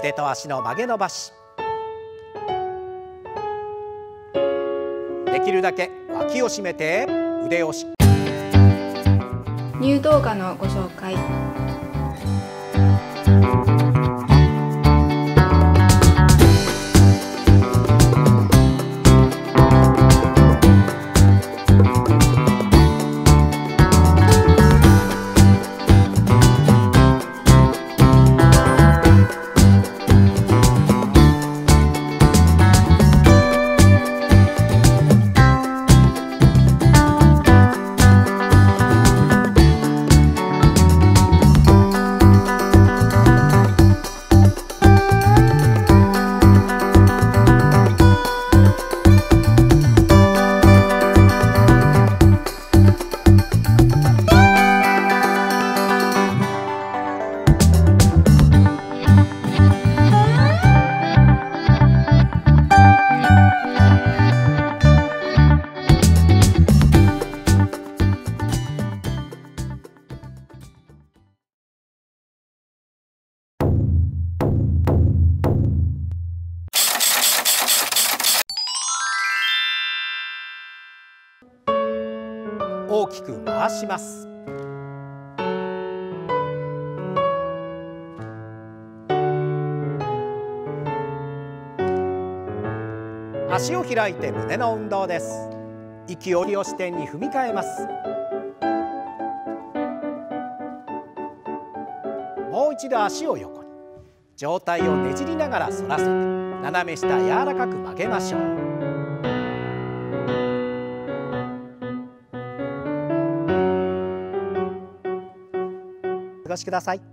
腕と足の曲げ伸ばし。できるだけ脇を締めて腕をしっかり。 ニュー動画のご紹介。 大きく回します。足を開いて胸の運動です。息を支点に踏み替えます。もう一度足を横に。上体をねじりながら反らせて斜め下柔らかく曲げましょう。お過ごしください。